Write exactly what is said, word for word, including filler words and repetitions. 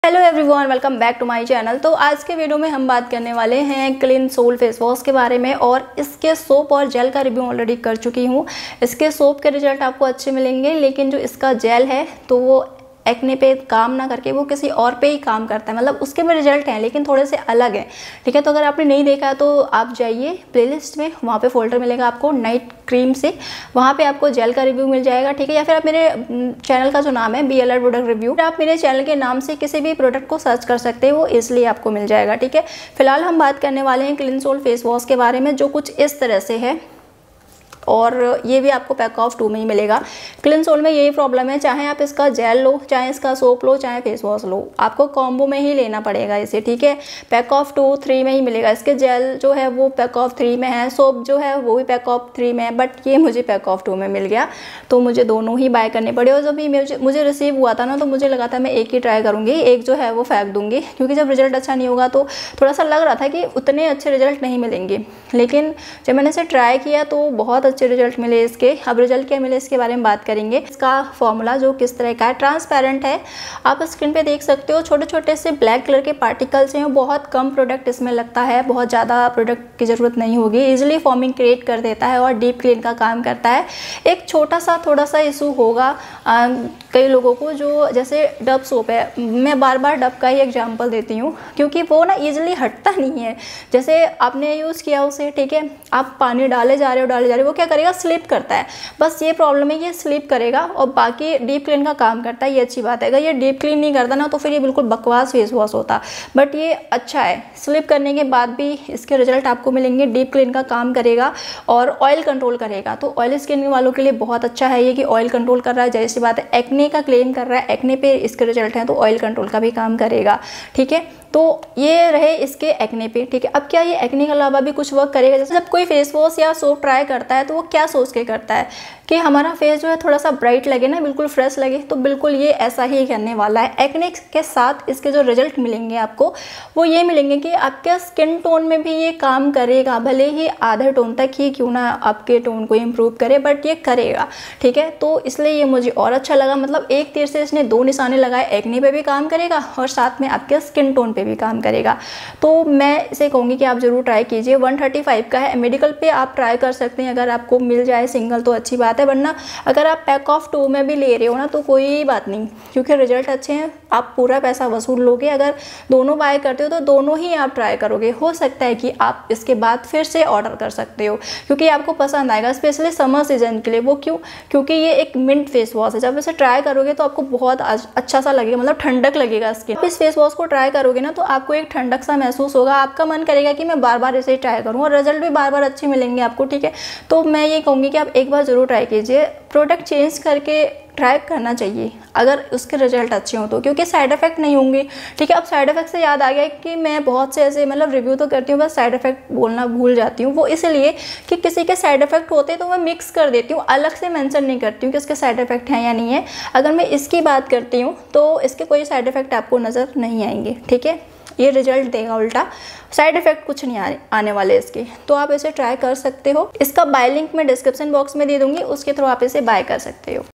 Hello everyone, welcome back to my channel. तो आज के वीडियो में हम बात करने वाले हैं क्लीन सोल फेस वॉश के बारे में। और इसके सोप और जेल का रिव्यू ऑलरेडी कर चुकी हूँ। इसके सोप के रिजल्ट आपको अच्छे मिलेंगे, लेकिन जो इसका जेल है तो वो एक्ने पे काम ना करके वो किसी और पे ही काम करता है। मतलब उसके भी रिजल्ट हैं लेकिन थोड़े से अलग हैं, ठीक है। तो अगर आपने नहीं देखा तो आप जाइए प्लेलिस्ट में, वहाँ पे फोल्डर मिलेगा आपको नाइट क्रीम से, वहाँ पे आपको जेल का रिव्यू मिल जाएगा, ठीक है। या फिर आप मेरे चैनल का जो नाम है B L R product review, आप मेरे चैनल के नाम से किसी भी प्रोडक्ट को सर्च कर सकते हैं, वो इसलिए आपको मिल जाएगा, ठीक है। फिलहाल हम बात करने वाले हैं क्लीन सोल फेस वॉश के बारे में, जो कुछ इस तरह से है। और ये भी आपको पैक ऑफ टू में ही मिलेगा। क्लीन सोल में यही प्रॉब्लम है, चाहे आप इसका जेल लो, चाहे इसका सोप लो, चाहे फेस वॉश लो, आपको कॉम्बो में ही लेना पड़ेगा इसे, ठीक है। पैक ऑफ टू थ्री में ही मिलेगा। इसके जेल जो है वो पैक ऑफ थ्री में है, सोप जो है वो भी पैक ऑफ थ्री में है, बट ये मुझे पैक ऑफ टू में मिल गया तो मुझे दोनों ही बाय करने पड़े। और जब भी मुझे मुझे रिसीव हुआ था ना, तो मुझे लगा था मैं एक ही ट्राई करूँगी, एक जो है वो फेंक दूँगी, क्योंकि जब रिजल्ट अच्छा नहीं होगा तो थोड़ा सा लग रहा था कि उतने अच्छे रिजल्ट नहीं मिलेंगे। लेकिन जब मैंने इसे ट्राई किया तो बहुत अच्छे रिजल्ट मिले इसके। अब रिजल्ट क्या मिले इसके बारे में बात करेंगे। इसका फॉर्मूला जो किस तरह का है, ट्रांसपेरेंट है, आप स्क्रीन पे देख सकते हो। छोटे छोटे से ब्लैक कलर के पार्टिकल्स हैं, बहुत कम प्रोडक्ट इसमें लगता है, बहुत ज़्यादा प्रोडक्ट की ज़रूरत नहीं होगी। इजीली फॉर्मिंग क्रिएट कर देता है और डीप क्लीन का काम करता है। एक छोटा सा थोड़ा सा इशू होगा आ, कई लोगों को, जो जैसे डब सोप है, मैं बार बार डब का ही एग्जाम्पल देती हूँ, क्योंकि वो ना ईजिली हटता नहीं है। जैसे आपने यूज़ किया उसे, ठीक है, आप पानी डाले जा रहे हो डाले जा रहे हो, वो क्या करेगा, स्लिप करता है। बस ये प्रॉब्लम है, ये स्लिप करेगा और बाकी डीप क्लीन का काम करता है, ये अच्छी बात है। अगर ये डीप क्लीन नहीं करता ना तो फिर ये बिल्कुल बकवास फेस वॉश होता, बट ये अच्छा है। स्लिप करने के बाद भी इसके रिजल्ट आपको मिलेंगे। डीप क्लीन का काम करेगा और ऑयल कंट्रोल करेगा, तो ऑयल स्किन वालों के लिए बहुत अच्छा है ये कि ऑयल कंट्रोल कर रहा है। जैसी बात है, एक्ने का क्लीन कर रहा है, एक्ने पे इसके रिजल्ट हैं तो ऑयल कंट्रोल का भी काम करेगा, ठीक है। तो ये रहे इसके एक्ने पे, ठीक है। अब क्या ये एक्ने के अलावा भी कुछ वर्क करेगा? जैसे जब कोई फेस वॉश या सोप ट्राई करता है तो वो क्या सोच के करता है कि हमारा फेस जो है थोड़ा सा ब्राइट लगे ना, बिल्कुल फ्रेश लगे, तो बिल्कुल ये ऐसा ही करने वाला है। एक्ने के साथ इसके जो रिजल्ट मिलेंगे आपको, वो ये मिलेंगे कि आपके स्किन टोन में भी ये काम करेगा, भले ही आधे टोन तक ही क्यों ना आपके टोन को इम्प्रूव करे, बट ये करेगा, ठीक है। तो इसलिए ये मुझे और अच्छा लगा। मतलब एक तीर से इसने दो निशाने लगाए, एक्ने पे भी काम करेगा और साथ में आपके स्किन टोन पे भी काम करेगा। तो मैं इसे कहूँगी कि आप ज़रूर ट्राई कीजिए। वन थर्टी फाइव का है, मेडिकल पे आप ट्राई कर सकते हैं, अगर आपको मिल जाए सिंगल तो अच्छी बात है, वरना अगर आप पैक ऑफ टू में भी ले रहे हो ना तो कोई बात नहीं, क्योंकि रिजल्ट अच्छे हैं, आप पूरा पैसा वसूल लोगे। अगर दोनों बाय करते हो तो दोनों ही आप ट्राई करोगे, हो सकता है कि आप इसके बाद फिर से ऑर्डर कर सकते हो, क्योंकि आपको पसंद आएगा, स्पेशली समर सीजन के लिए। वो क्यों? क्योंकि ये एक मिंट फेस वॉश है, जब इसे ट्राई करोगे तो आपको बहुत अच्छा सा लगेगा, मतलब ठंडक लगेगा स्किन। इस फेस वॉश को ट्राई करोगे ना तो आपको एक ठंडक सा महसूस होगा, आपका मन करेगा कि मैं बार बार इसे ट्राई करूँ, और रिजल्ट भी बार बार अच्छे मिलेंगे आपको, ठीक है। तो मैं ये कहूँगी कि आप एक बार ज़रूर ट्राई कीजिए। प्रोडक्ट चेंज करके ट्राई करना चाहिए अगर उसके रिजल्ट अच्छे हों तो, क्योंकि साइड इफेक्ट नहीं होंगे, ठीक है। अब साइड इफेक्ट से याद आ गया कि मैं बहुत से ऐसे मतलब रिव्यू तो करती हूँ, बस साइड इफेक्ट बोलना भूल जाती हूँ। वो इसलिए कि किसी के साइड इफेक्ट होते हैं तो मैं मिक्स कर देती हूँ, अलग से मेंशन नहीं करती हूँ कि इसके साइड इफेक्ट हैं या नहीं है। अगर मैं इसकी बात करती हूँ तो इसके कोई साइड इफेक्ट आपको नज़र नहीं आएंगे, ठीक है। ये रिजल्ट देगा उल्टा, साइड इफेक्ट कुछ नहीं आने आने वाले इसके। तो आप इसे ट्राई कर सकते हो। इसका बाय लिंक मैं डिस्क्रिप्शन बॉक्स में दे दूंगी, उसके थ्रू आप इसे बाय कर सकते हो।